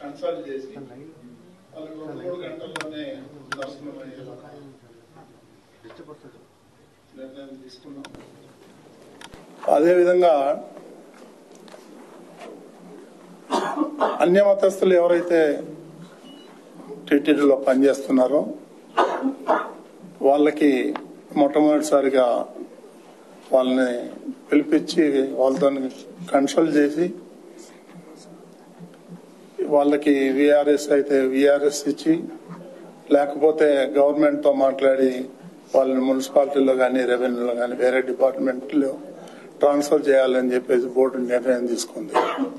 Consult చేసి వాళ్ళకి 2-3 గంటల్లోనే దర్శనం నిర్ణయం తీసుకున్నాం. అదేవిధంగా అన్య మతస్థులు ఎవరైతే టీటీడీలో పనిచేస్తున్నారో వాళ్ళకి మొట్టమొదటిసారిగా వాళ్ళని పిలిపించి వాళ్ళతో కన్సల్ట్ చేసి వాళ్ళకి విఆర్ఎస్ అయితే విఆర్ఎస్ ఇచ్చి, లేకపోతే గవర్నమెంట్ తో మాట్లాడి వాళ్ళని మున్సిపాలిటీలో కానీ రెవెన్యూలో కానీ వేరే డిపార్ట్మెంట్ లో ట్రాన్స్ఫర్ చేయాలని చెప్పేసి బోర్డు నిర్ణయం తీసుకుంది.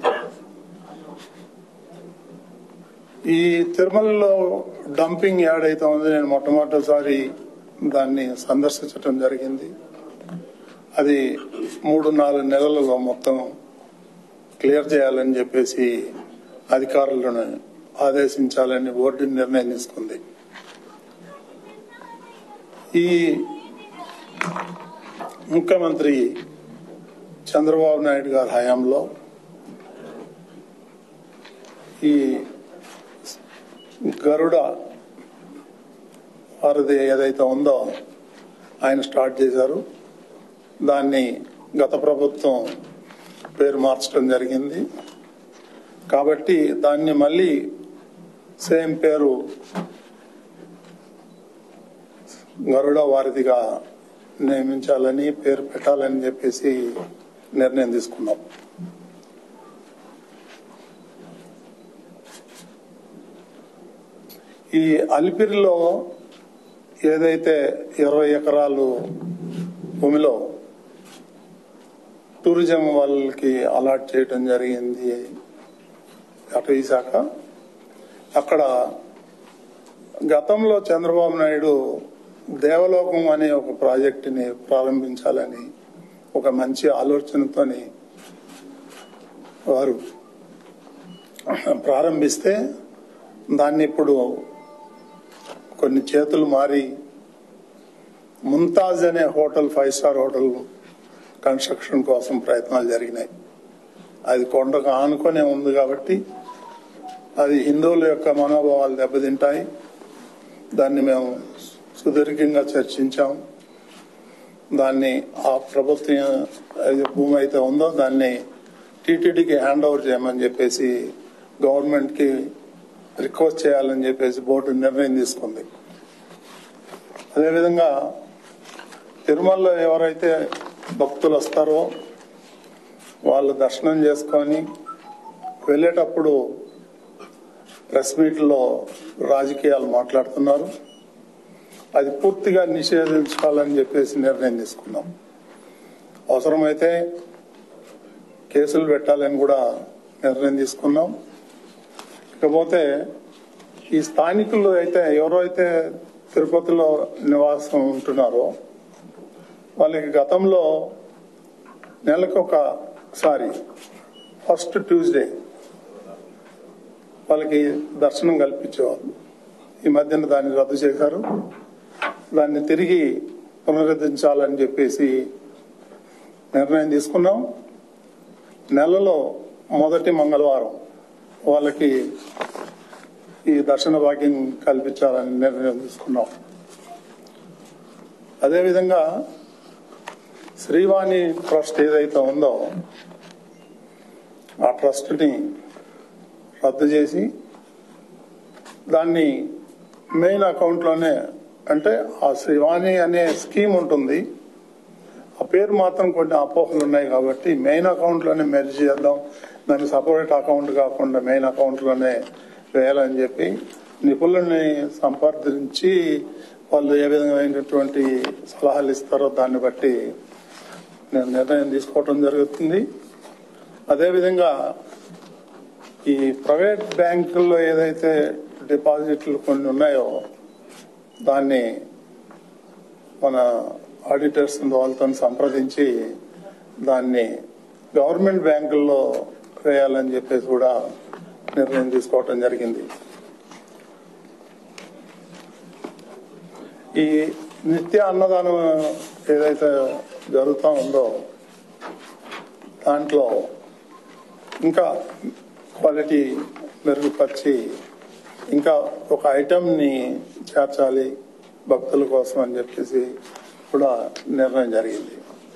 ఈ తిరుమలలో డంపింగ్ యార్డ్ అయితే ఉంది. నేను మొట్టమొదటిసారి దాన్ని సందర్శించడం జరిగింది. అది 3-4 నెలలలో మొత్తం క్లియర్ చేయాలని చెప్పేసి అధికారులను ఆదేశించాలని బోర్డు నిర్ణయం తీసుకుంది. ఈ ముఖ్యమంత్రి చంద్రబాబు నాయుడు గారి హయాంలో ఈ గరుడ వారిది ఏదైతే ఉందో ఆయన స్టార్ట్ చేశారు. దాన్ని గత ప్రభుత్వం పేరు మార్చడం జరిగింది. కాబట్టి దాన్ని మళ్ళీ సేమ్ పేరు గరుడ వారిదిగా నియమించాలని, పేరు పెట్టాలని చెప్పేసి నిర్ణయం తీసుకున్నాం. ఈ అలిపిరిలో ఏదైతే 20 ఎకరాలు భూమిలో టూరిజం వాళ్ళకి అలాట్ చేయడం జరిగింది అటవీ శాఖ, అక్కడ గతంలో చంద్రబాబు నాయుడు దేవలోకం అనే ఒక ప్రాజెక్టుని ప్రారంభించాలని ఒక మంచి ఆలోచనతోని వారు ప్రారంభిస్తే దాన్ని ఇప్పుడు కొన్ని చేతులు మారి ముంతాజ్ అనే హోటల్ 5 స్టార్ హోటల్ కన్స్ట్రక్షన్ కోసం ప్రయత్నాలు జరిగినాయి. అది కొండకు ఆనుకొనే ఉంది కాబట్టి అది హిందువుల యొక్క మనోభావాలు దెబ్బతింటాయి. దాన్ని మేము సుదీర్ఘంగా చర్చించాం. దాన్ని ఆ ప్రభుత్వం భూమి అయితే ఉందో దాన్ని టీటీడీకి హ్యాండ్ ఓవర్ చేయమని చెప్పేసి గవర్నమెంట్ కి రిక్వెస్ట్ చేయాలని చెప్పేసి బోర్డు నిర్ణయం తీసుకుంది. అదేవిధంగా తిరుమలలో ఎవరైతే భక్తులు వస్తారో వాళ్ళు దర్శనం చేసుకొని వెళ్ళేటప్పుడు ప్రెస్ మీట్ లో రాజకీయాలు మాట్లాడుతున్నారు. అది పూర్తిగా నిషేధించాలని చెప్పేసి నిర్ణయం తీసుకున్నాం. అవసరమైతే కేసులు పెట్టాలని కూడా నిర్ణయం తీసుకున్నాం. ఇకపోతే ఈ స్థానికులు అయితే ఎవరైతే తిరుపతిలో నివాసం ఉంటున్నారో వాళ్ళకి గతంలో నెలకొకసారి ఫస్ట్ ట్యూస్డే వాళ్ళకి దర్శనం కల్పించేవాళ్ళు. ఈ మధ్యన దాన్ని రద్దు చేశారు. దాన్ని తిరిగి పునరుద్ధరించాలని చెప్పేసి నిర్ణయం తీసుకున్నాం. నెలలో మొదటి మంగళవారం వాళ్ళకి ఈ దర్శన భాగ్యం కల్పించాలని నిర్ణయం తీసుకున్నాం. అదేవిధంగా శ్రీవాణి ట్రస్ట్ ఏదైతే ఉందో ఆ ట్రస్ట్ ని రద్దు చేసి దాన్ని మెయిన్ అకౌంట్ లోనే, అంటే ఆ శ్రీవాణి అనే స్కీమ్ ఉంటుంది, ఆ పేరు మాత్రం కొన్ని అపోహలు ఉన్నాయి కాబట్టి మెయిన్ అకౌంట్ లోనే మెర్జ్ చేద్దాం, దాన్ని సపరేట్ అకౌంట్ కాకుండా మెయిన్ అకౌంట్ లోనే వేయాలని చెప్పి నిపుణుల్ని సంప్రదించి వాళ్ళు ఏ విధమైనటువంటి సలహాలు ఇస్తారో దాన్ని బట్టి నేను నిర్ణయం తీసుకోవడం జరుగుతుంది. అదేవిధంగా ఈ ప్రైవేట్ బ్యాంకుల్లో ఏదైతే డిపాజిట్లు కొన్ని ఉన్నాయో దాన్ని మన ఆడిటర్స్ వాళ్ళతో సంప్రదించి దాన్ని గవర్నమెంట్ బ్యాంకుల్లో వేయాలని చెప్పేసి కూడా నిర్ణయం తీసుకోవటం జరిగింది. ఈ నిత్య అన్నదానం ఏదైతే జరుగుతూ ఉందో దాంట్లో ఇంకా క్వాలిటీ మెరుగుపరిచి ఇంకా ఒక ఐటమ్ని చేర్చాలి భక్తుల కోసం అని చెప్పేసి కూడా నిర్ణయం జరిగింది.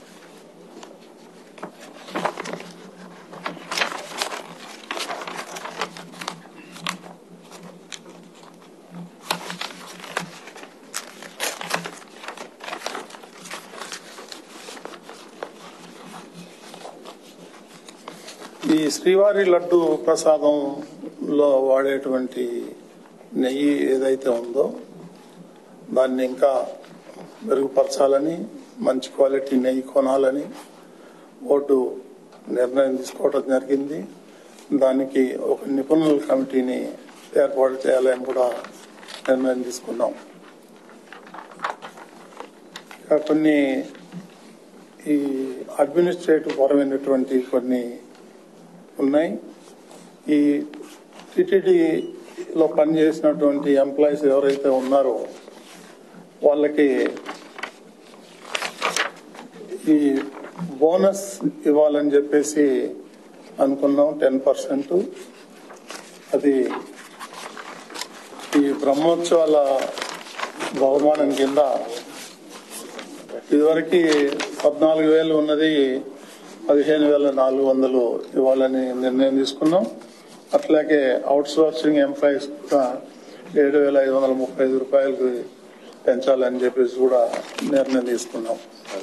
ఈ శ్రీవారి లడ్డు ప్రసాదంలో వాడేటువంటి నెయ్యి ఏదైతే ఉందో దాన్ని ఇంకా మెరుగుపరచాలని, మంచి క్వాలిటీ నెయ్యి కొనాలని బోర్డు నిర్ణయం తీసుకోవడం జరిగింది. దానికి ఒక నిపుణుల కమిటీని ఏర్పాటు చేయాలని కూడా నిర్ణయం తీసుకున్నాం. కొన్ని ఈ అడ్మినిస్ట్రేటివ్ పరమైనటువంటి కొన్ని ఉన్నాయి. ఈ టిటిడిలో పనిచేసినటువంటి ఎంప్లాయీస్ ఎవరైతే ఉన్నారో వాళ్ళకి ఈ బోనస్ ఇవ్వాలని చెప్పేసి అనుకున్నాం 10%. అది ఈ బ్రహ్మోత్సవాల బహుమానం కింద ఇదివరకు 14,000 ఉన్నది 15,400 ఇవ్వాలని నిర్ణయం తీసుకున్నాం. అట్లాగే అవుట్ సోర్సింగ్ ఎంప్లాయీస్ కూడా 7,535 రూపాయలకు పెంచాలని చెప్పేసి కూడా నిర్ణయం తీసుకున్నాం.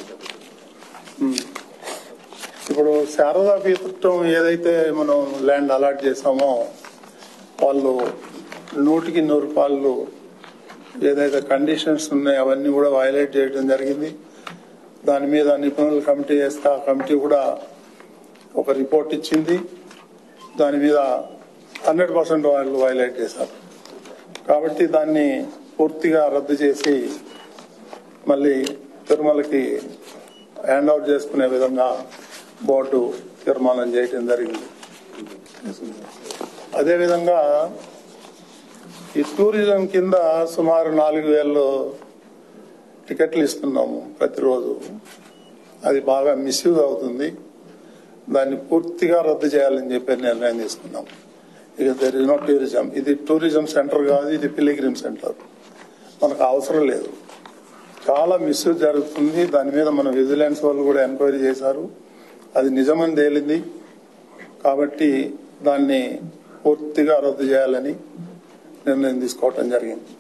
ఇప్పుడు శారదా పీఠం ఏదైతే మనం ల్యాండ్ అలాట్ చేసామో వాళ్ళు 100కి 100 రూపాయలు ఏదైతే కండిషన్స్ ఉన్నాయో అవన్నీ కూడా వైలేట్ చేయడం జరిగింది. దాని మీద నిపుణుల కమిటీ వేస్తే ఆ కమిటీ కూడా ఒక రిపోర్ట్ ఇచ్చింది. దాని మీద 100% వాళ్ళు వైలేట్ చేశారు. కాబట్టి దాన్ని పూర్తిగా రద్దు చేసి మళ్ళీ తిరుమలకి హ్యాండ్ అవుట్ చేసుకునే విధంగా బోర్డు తీర్మానం చేయడం జరిగింది. అదేవిధంగా ఈ టూరిజం కింద సుమారు 4,000 టికెట్లు ఇస్తున్నాము ప్రతిరోజు. అది బాగా మిస్యూజ్ అవుతుంది. దాన్ని పూర్తిగా రద్దు చేయాలని చెప్పి నిర్ణయం తీసుకున్నాం. ఇక దెర్ ఇస్ నో టూరిజం. ఇది టూరిజం సెంటర్ కాదు, ఇది పిలిగ్రిమ్ సెంటర్. మనకు అవసరం లేదు. చాలా మిస్యూజ్ జరుగుతుంది. దాని మీద మన విజిలెన్స్ వాళ్ళు కూడా ఎంక్వైరీ చేశారు. అది నిజమని తేలింది. కాబట్టి దాన్ని పూర్తిగా రద్దు చేయాలని నిర్ణయం తీసుకోవటం జరిగింది.